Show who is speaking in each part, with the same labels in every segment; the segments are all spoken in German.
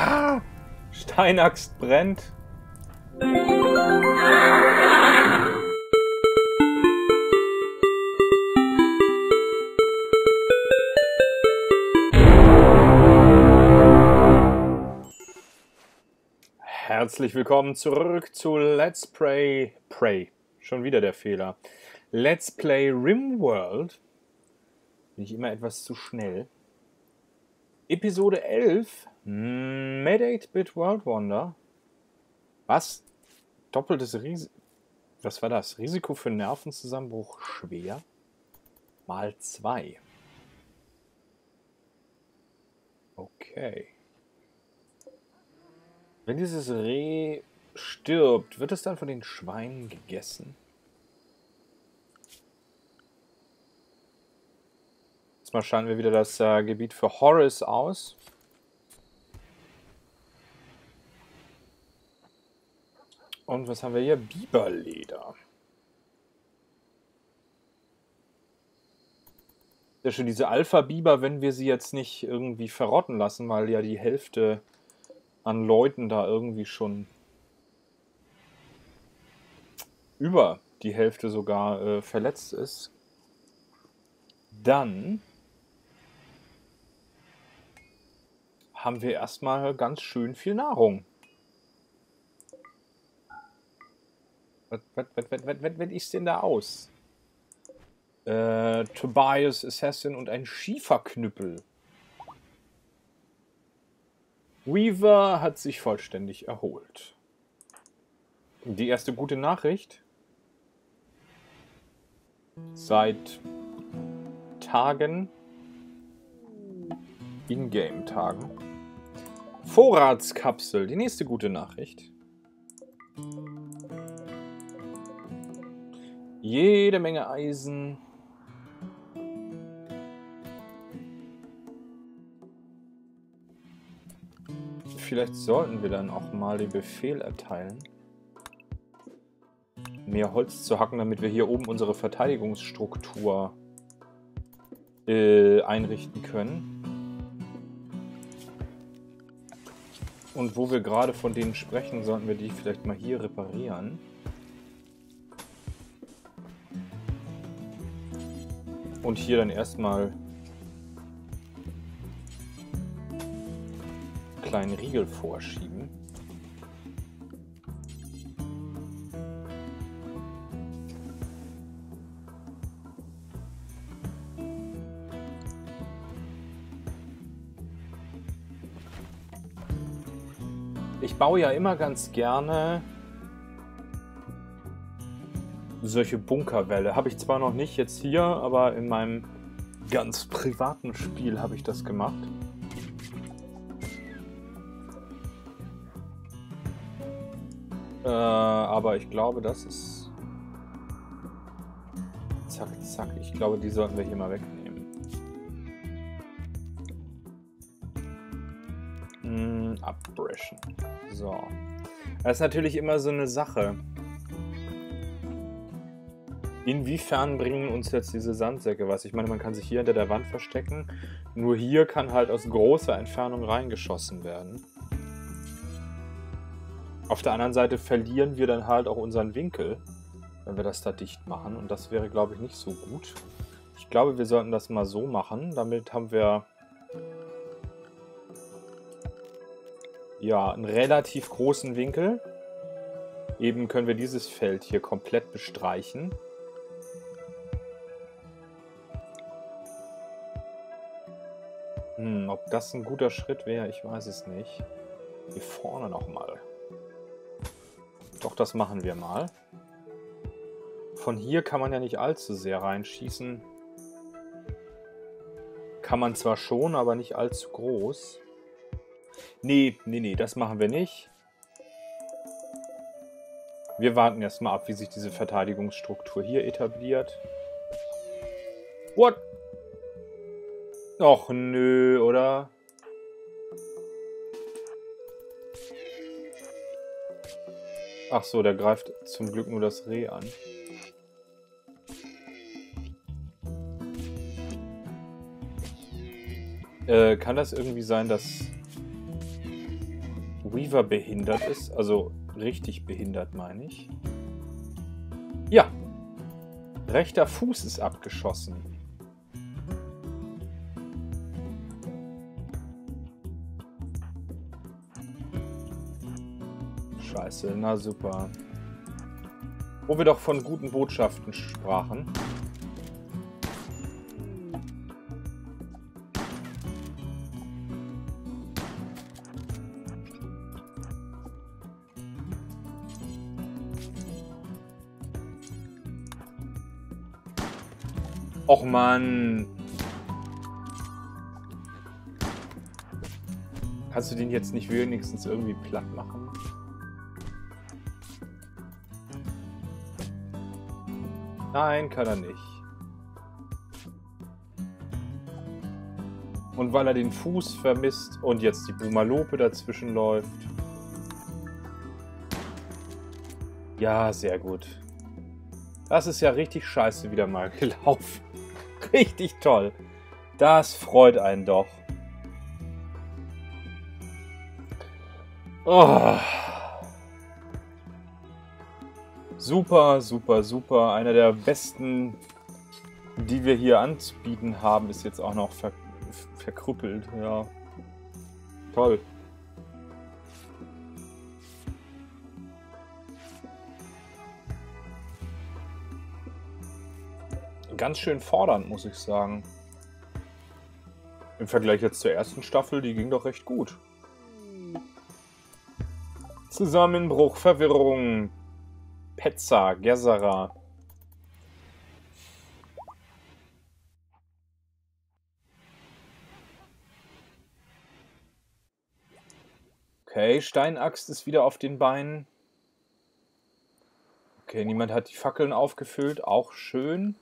Speaker 1: Ah! Steinaxt brennt. Herzlich willkommen zurück zu Let's Play. Schon wieder der Fehler. Let's Play RimWorld. Bin ich immer etwas zu schnell. Episode 11. Mad 8-Bit World Wonder. Was? Doppeltes Risiko. Was war das? Risiko für Nervenzusammenbruch schwer. Mal 2. Okay. Wenn dieses Reh stirbt, wird es dann von den Schweinen gegessen? Jetzt mal schauen wir wieder das Gebiet für Horus aus. Und was haben wir hier? Biberleder. Sehr schön, diese Alpha-Biber, wenn wir sie jetzt nicht irgendwie verrotten lassen, weil ja die Hälfte an Leuten da irgendwie schon über die Hälfte sogar verletzt ist, dann haben wir erstmal ganz schön viel Nahrung. Was ist denn da aus? Tobias Assassin und ein Schieferknüppel. Weaver hat sich vollständig erholt. Die erste gute Nachricht. Seit Tagen, Ingame-Tagen, Vorratskapsel. Die nächste gute Nachricht. Jede Menge Eisen. Vielleicht sollten wir dann auch mal den Befehl erteilen, mehr Holz zu hacken, damit wir hier oben unsere Verteidigungsstruktur einrichten können. Und wo wir gerade von denen sprechen, sollten wir die vielleicht mal hier reparieren. Und hier dann erstmal kleinen Riegel vorschieben. Ich baue ja immer ganz gerne solche Bunkerwälle. Habe ich zwar noch nicht jetzt hier, aber in meinem ganz privaten Spiel habe ich das gemacht. Aber ich glaube, das ist... Zack, zack. Ich glaube, die sollten wir hier mal wegnehmen. Abbrechen. So. Das ist natürlich immer so eine Sache. Inwiefern bringen uns jetzt diese Sandsäcke was? Ich meine, man kann sich hier hinter der Wand verstecken. Nur hier kann halt aus großer Entfernung reingeschossen werden. Auf der anderen Seite verlieren wir dann halt auch unseren Winkel, wenn wir das da dicht machen. Und das wäre, glaube ich, nicht so gut. Ich glaube, wir sollten das mal so machen. Damit haben wir ja einen relativ großen Winkel. Eben können wir dieses Feld hier komplett bestreichen. Ob das ein guter Schritt wäre, ich weiß es nicht. Hier vorne nochmal. Doch, das machen wir mal. Von hier kann man ja nicht allzu sehr reinschießen. Kann man zwar schon, aber nicht allzu groß. Nee, das machen wir nicht. Wir warten erstmal ab, wie sich diese Verteidigungsstruktur hier etabliert. What? Och nö, oder? Ach so, der greift zum Glück nur das Reh an. Kann das irgendwie sein, dass Weaver behindert ist. Also richtig behindert, meine ich. Ja. Rechter Fuß ist abgeschossen. Scheiße, na super. Wo wir doch von guten Botschaften sprachen. Och Mann. Kannst du den jetzt nicht wenigstens irgendwie platt machen? Nein, kann er nicht. Und weil er den Fuß vermisst und jetzt die Bumalope dazwischen läuft. Ja, sehr gut. Das ist ja richtig scheiße wieder mal gelaufen. Richtig toll. Das freut einen doch. Oh. Super, super, super. Einer der besten, die wir hier anzubieten haben, ist jetzt auch noch verkrüppelt. Ja. Toll. Ganz schön fordernd, muss ich sagen. Im Vergleich jetzt zur ersten Staffel, die ging doch recht gut. Zusammenbruch, Verwirrung, Petza, Gezera. Okay, Steinaxt ist wieder auf den Beinen. Okay, niemand hat die Fackeln aufgefüllt, auch schön.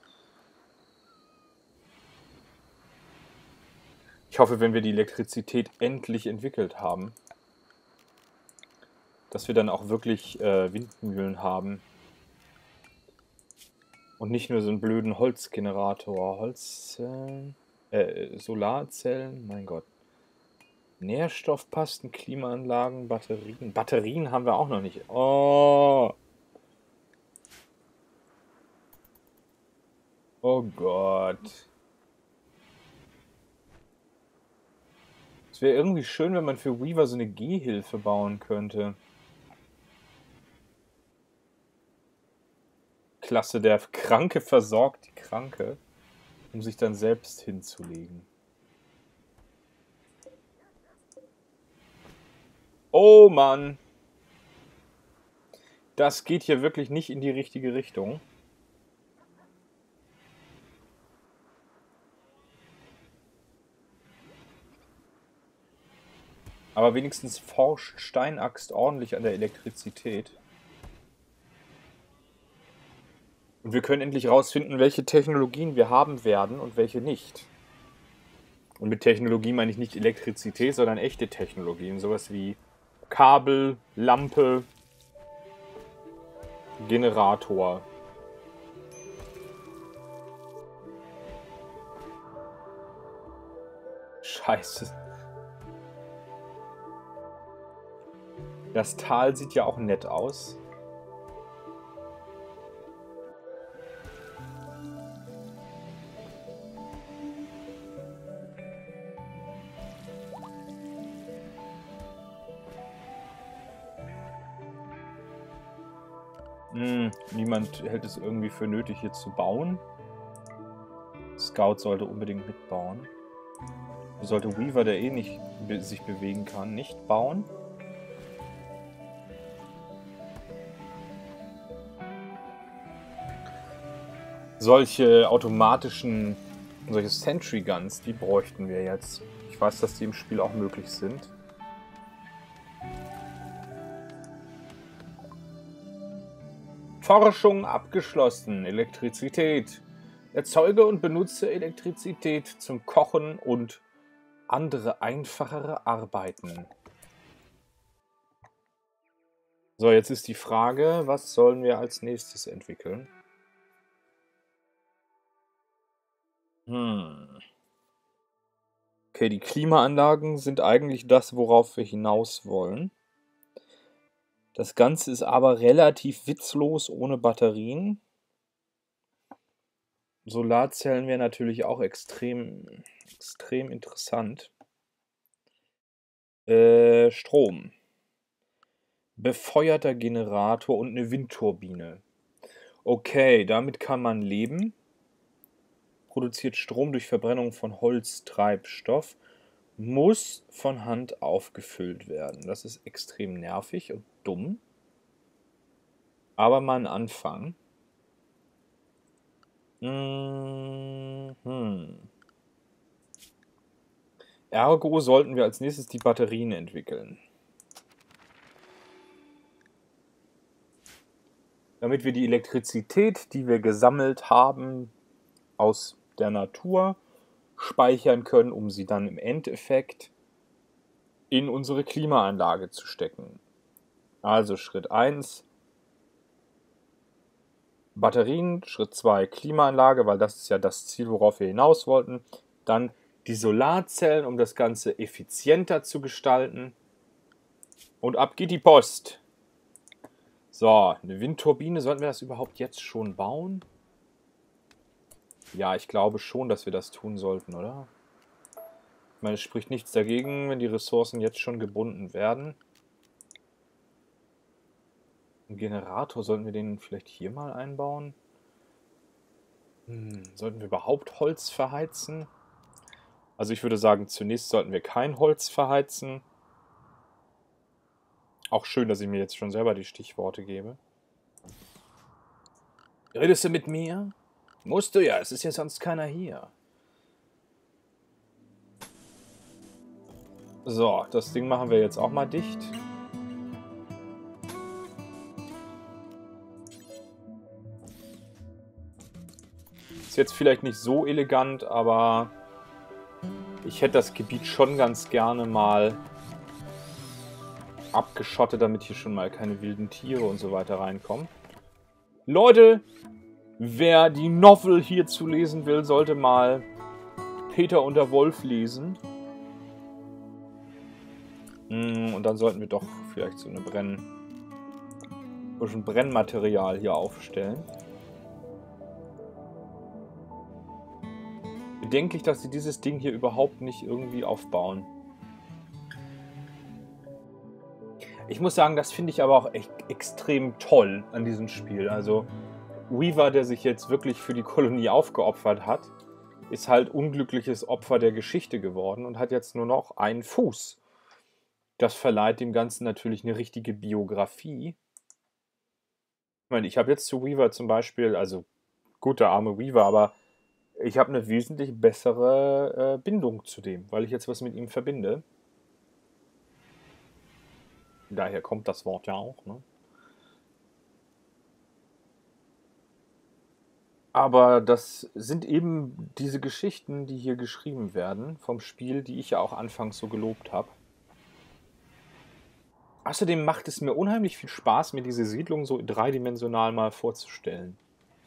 Speaker 1: Ich hoffe, wenn wir die Elektrizität endlich entwickelt haben, dass wir dann auch wirklich Windmühlen haben. Und nicht nur so einen blöden Holzgenerator. Holzzellen, Solarzellen, mein Gott. Nährstoffpasten, Klimaanlagen, Batterien. Batterien haben wir auch noch nicht. Oh. Oh Gott. Es wäre irgendwie schön, wenn man für Weaver so eine Gehhilfe bauen könnte. Klasse, der Kranke versorgt die Kranke, um sich dann selbst hinzulegen. Oh Mann. Das geht hier wirklich nicht in die richtige Richtung. Aber wenigstens forscht Steinaxt ordentlich an der Elektrizität. Und wir können endlich rausfinden, welche Technologien wir haben werden und welche nicht. Und mit Technologie meine ich nicht Elektrizität, sondern echte Technologien. Sowas wie Kabel, Lampe, Generator. Scheiße. Das Tal sieht ja auch nett aus. Niemand hält es irgendwie für nötig, hier zu bauen. Scout sollte unbedingt mitbauen. Sollte Weaver, der eh nicht sich bewegen kann, nicht bauen. Solche automatischen, solche Sentry Guns, die bräuchten wir jetzt. Ich weiß, dass die im Spiel auch möglich sind. Forschung abgeschlossen. Elektrizität. Erzeuge und benutze Elektrizität zum Kochen und andere einfachere Arbeiten. So, jetzt ist die Frage, was sollen wir als nächstes entwickeln? Okay, die Klimaanlagen sind eigentlich das, worauf wir hinaus wollen. Das Ganze ist aber relativ witzlos ohne Batterien. Solarzellen wäre natürlich auch extrem interessant. Strom. Befeuerter Generator und eine Windturbine. Okay, damit kann man leben. Produziert Strom durch Verbrennung von Holztreibstoff. Muss von Hand aufgefüllt werden. Das ist extrem nervig und dumm. Aber mal ein Anfang. Ergo sollten wir als nächstes die Batterien entwickeln. Damit wir die Elektrizität, die wir gesammelt haben aus der Natur, speichern können, um sie dann im Endeffekt in unsere Klimaanlage zu stecken. Also Schritt 1 Batterien, Schritt 2 Klimaanlage, weil das ist ja das Ziel, worauf wir hinaus wollten. Dann die Solarzellen, um das Ganze effizienter zu gestalten. Und ab geht die Post. So, eine Windturbine, sollten wir das überhaupt jetzt schon bauen? Ja, ich glaube schon, dass wir das tun sollten, oder? Ich meine, es spricht nichts dagegen, wenn die Ressourcen jetzt schon gebunden werden. Ein Generator, sollten wir den vielleicht hier mal einbauen? Sollten wir überhaupt Holz verheizen? Also ich würde sagen, zunächst sollten wir kein Holz verheizen. Auch schön, dass ich mir jetzt schon selber die Stichworte gebe. Redest du mit mir? Musst du ja, es ist ja sonst keiner hier. So, das Ding machen wir jetzt auch mal dicht. Ist jetzt vielleicht nicht so elegant, aber ich hätte das Gebiet schon ganz gerne mal abgeschottet, damit hier schon mal keine wilden Tiere und so weiter reinkommen. Leute, wer die Novel hierzu lesen will, sollte mal Peter und der Wolf lesen. Und dann sollten wir doch vielleicht so eine bisschen Brennmaterial hier aufstellen. Bedenklich, dass sie dieses Ding hier überhaupt nicht irgendwie aufbauen. Ich muss sagen, das finde ich aber auch echt extrem toll an diesem Spiel. Also Weaver, der sich jetzt wirklich für die Kolonie aufgeopfert hat, ist halt unglückliches Opfer der Geschichte geworden und hat jetzt nur noch einen Fuß. Das verleiht dem Ganzen natürlich eine richtige Biografie. Ich meine, ich habe jetzt zu Weaver zum Beispiel, also gut, der arme Weaver, aber ich habe eine wesentlich bessere Bindung zu dem, weil ich jetzt was mit ihm verbinde. Daher kommt das Wort ja auch, ne? Aber das sind eben diese Geschichten, die hier geschrieben werden vom Spiel, die ich ja auch anfangs so gelobt habe. Außerdem macht es mir unheimlich viel Spaß, mir diese Siedlung so dreidimensional mal vorzustellen.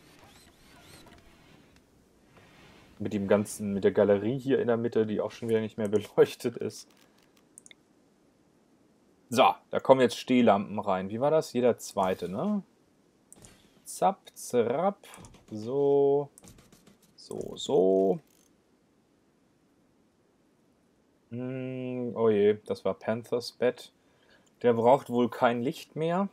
Speaker 1: Mit dem ganzen, mit der Galerie hier in der Mitte, die auch schon wieder nicht mehr beleuchtet ist. So, da kommen jetzt Stehlampen rein. Wie war das? Jeder zweite, ne? Zap, zrapp. So. So. Oh je, das war Panthers Bett. Der braucht wohl kein Licht mehr.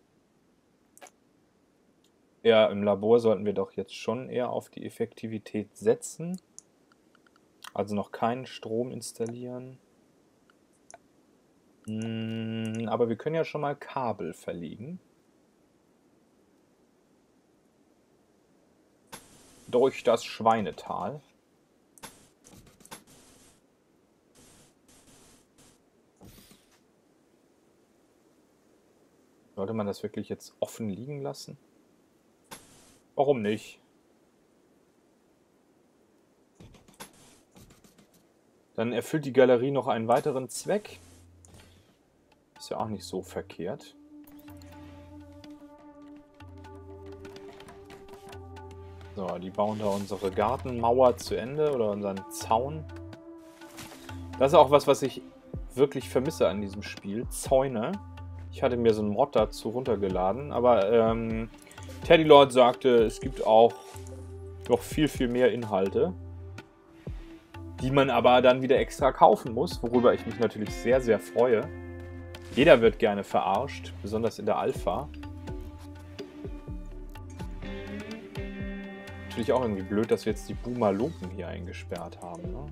Speaker 1: Ja, im Labor sollten wir doch jetzt schon eher auf die Effektivität setzen. Also noch keinen Strom installieren. Aber wir können ja schon mal Kabel verlegen. Durch das Schweinetal. Sollte man das wirklich jetzt offen liegen lassen? Warum nicht? Dann erfüllt die Galerie noch einen weiteren Zweck. Ist ja auch nicht so verkehrt. So, die bauen da unsere Gartenmauer zu Ende oder unseren Zaun. Das ist auch was, was ich wirklich vermisse an diesem Spiel. Zäune. Ich hatte mir so einen Mod dazu runtergeladen, aber Teddy Lord sagte, es gibt auch noch viel, viel mehr Inhalte, die man aber dann wieder extra kaufen muss, worüber ich mich natürlich sehr, sehr freue. Jeder wird gerne verarscht, besonders in der Alpha. Natürlich auch irgendwie blöd, dass wir jetzt die Boomer-Lumpen hier eingesperrt haben, ne?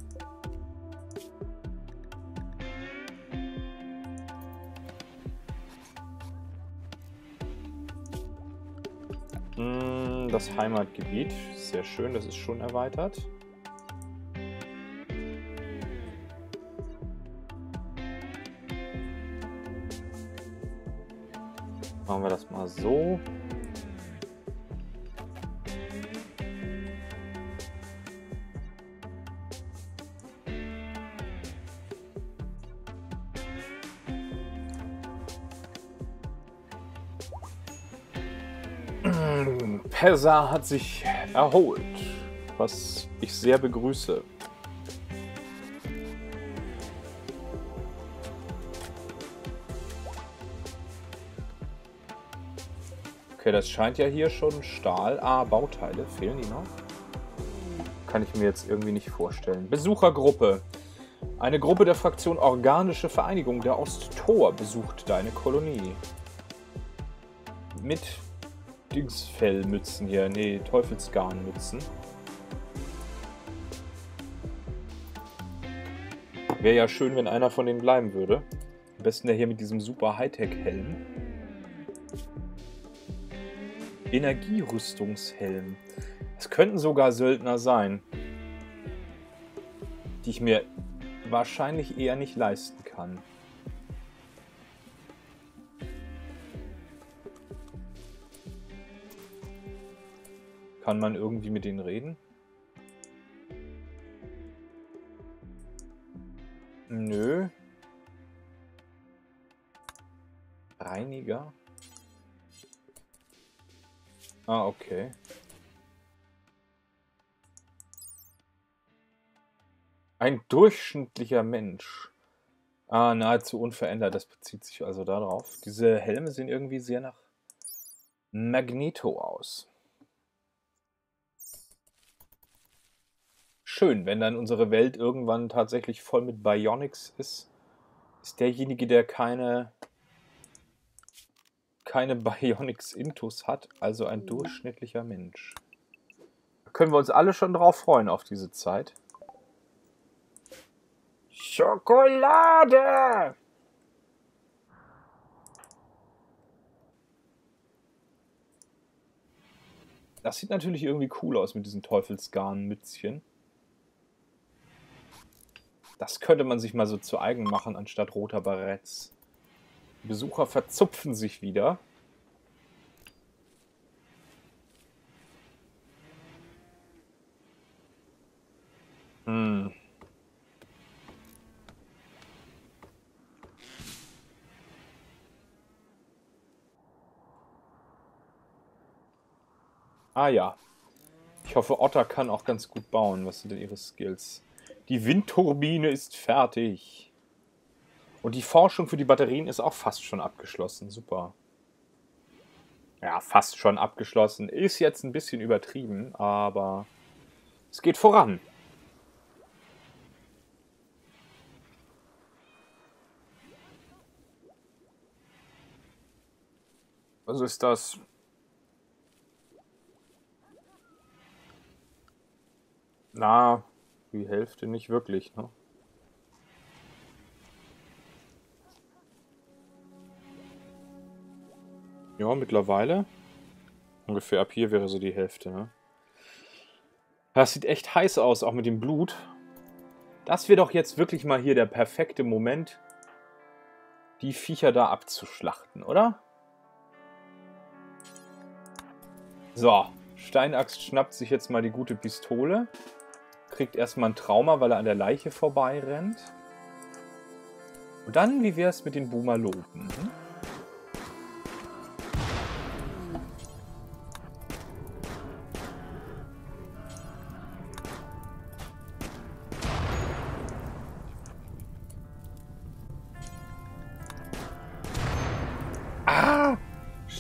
Speaker 1: Das Heimatgebiet, sehr schön, das ist schon erweitert. Machen wir das mal so. Pezza hat sich erholt, was ich sehr begrüße. Okay, das scheint ja hier schon Stahl. Ah, Bauteile. Fehlen die noch? Kann ich mir jetzt irgendwie nicht vorstellen. Besuchergruppe. Eine Gruppe der Fraktion Organische Vereinigung der Osttor besucht deine Kolonie. Mit Dingsfellmützen hier. Nee, Teufelsgarnmützen. Wäre ja schön, wenn einer von denen bleiben würde. Am besten der hier mit diesem super Hightech-Helm. Energierüstungshelm. Es könnten sogar Söldner sein, die ich mir wahrscheinlich eher nicht leisten kann. Kann man irgendwie mit denen reden? Nö. Reiniger? Ah, okay. Ein durchschnittlicher Mensch. Ah, nahezu unverändert. Das bezieht sich also darauf. Diese Helme sehen irgendwie sehr nach Magneto aus. Schön, wenn dann unsere Welt irgendwann tatsächlich voll mit Bionics ist, ist derjenige, der keine Bionics Intus hat, also ein durchschnittlicher Mensch. Da können wir uns alle schon drauf freuen auf diese Zeit. Schokolade! Das sieht natürlich irgendwie cool aus mit diesen Teufelsgarnmützchen. Das könnte man sich mal so zu eigen machen, anstatt roter Baretts. Die Besucher verzupfen sich wieder. Ah ja. Ich hoffe, Otter kann auch ganz gut bauen. Was sind denn ihre Skills? Die Windturbine ist fertig. Und die Forschung für die Batterien ist auch fast schon abgeschlossen. Super. Ja, fast schon abgeschlossen. Ist jetzt ein bisschen übertrieben, aber es geht voran. Was ist das? Na, die Hälfte nicht wirklich, ne? Ja, mittlerweile. Ungefähr ab hier wäre so die Hälfte, ne? Das sieht echt heiß aus, auch mit dem Blut. Das wäre doch jetzt wirklich mal hier der perfekte Moment, die Viecher da abzuschlachten, oder? So, Steinaxt schnappt sich jetzt mal die gute Pistole. Kriegt erstmal ein Trauma, weil er an der Leiche vorbeirennt. Und dann, wie wär's mit den Boomer-Lumpen?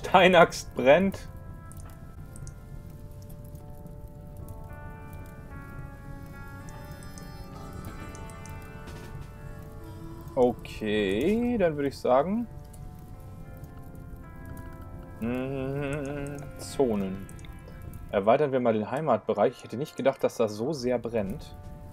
Speaker 1: Steinaxt brennt. Okay, dann würde ich sagen... Zonen. Erweitern wir mal den Heimatbereich. Ich hätte nicht gedacht, dass das so sehr brennt.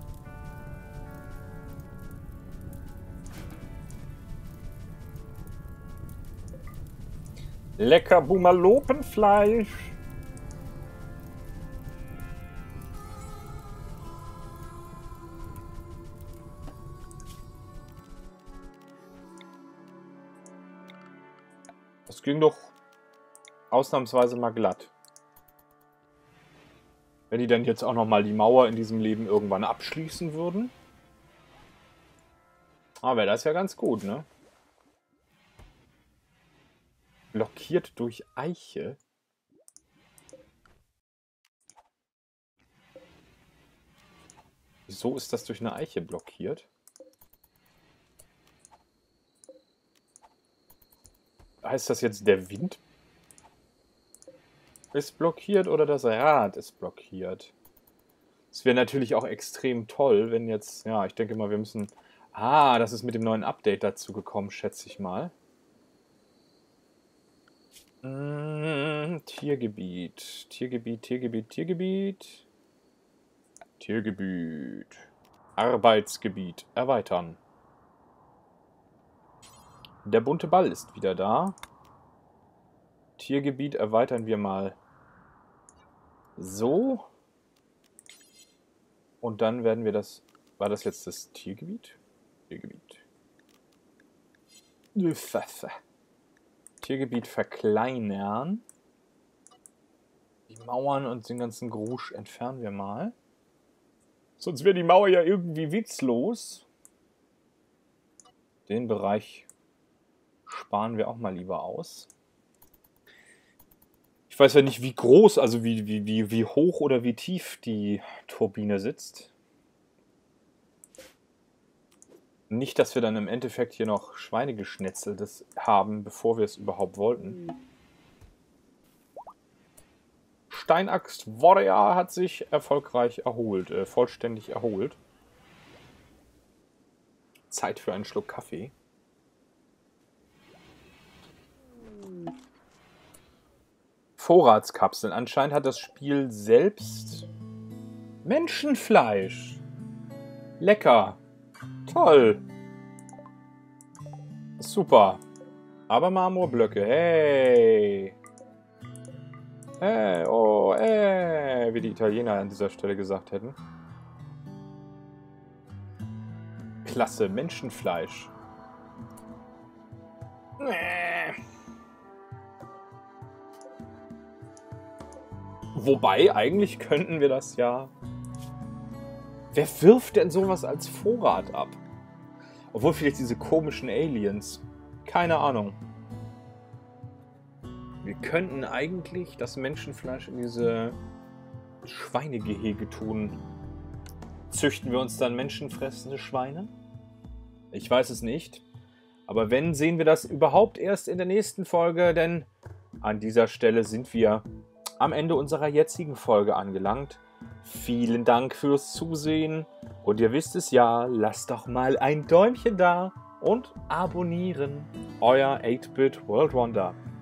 Speaker 1: Lecker Bumalopenfleisch. Das ging doch ausnahmsweise mal glatt. Wenn die dann jetzt auch noch mal die Mauer in diesem Leben irgendwann abschließen würden. Ah, wäre das ja ganz gut, ne? Blockiert durch Eiche. Wieso ist das durch eine Eiche blockiert? Heißt das jetzt, der Wind ist blockiert oder das Rad ist blockiert? Es wäre natürlich auch extrem toll, wenn jetzt... Ja, ich denke mal, wir müssen... Ah, das ist mit dem neuen Update dazu gekommen, schätze ich mal. Tiergebiet. Tiergebiet, Tiergebiet, Tiergebiet. Tiergebiet. Arbeitsgebiet. Erweitern. Der bunte Ball ist wieder da. Tiergebiet erweitern wir mal so. Und dann werden wir das... War das jetzt das Tiergebiet? Tiergebiet. Tiergebiet verkleinern. Die Mauern und den ganzen Grusch entfernen wir mal. Sonst wäre die Mauer ja irgendwie witzlos. Den Bereich sparen wir auch mal lieber aus. Ich weiß ja nicht, wie groß, also wie hoch oder wie tief die Turbine sitzt. Nicht, dass wir dann im Endeffekt hier noch Schweinegeschnetzel haben, bevor wir es überhaupt wollten. Steinaxt Warrior hat sich erfolgreich erholt, vollständig erholt. Zeit für einen Schluck Kaffee. Vorratskapseln. Anscheinend hat das Spiel selbst Menschenfleisch. Lecker. Toll. Super. Aber Marmorblöcke. Hey. Hey, oh, hey. Wie die Italiener an dieser Stelle gesagt hätten. Klasse. Menschenfleisch. Wobei, eigentlich könnten wir das ja... Wer wirft denn sowas als Vorrat ab? Obwohl vielleicht diese komischen Aliens. Keine Ahnung. Wir könnten eigentlich das Menschenfleisch in diese Schweinegehege tun. Züchten wir uns dann menschenfressende Schweine? Ich weiß es nicht. Aber wenn, sehen wir das überhaupt erst in der nächsten Folge, denn an dieser Stelle sind wir am Ende unserer jetzigen Folge angelangt. Vielen Dank fürs Zusehen und ihr wisst es ja, lasst doch mal ein Däumchen da und abonnieren. Euer 8-Bit World Wonder.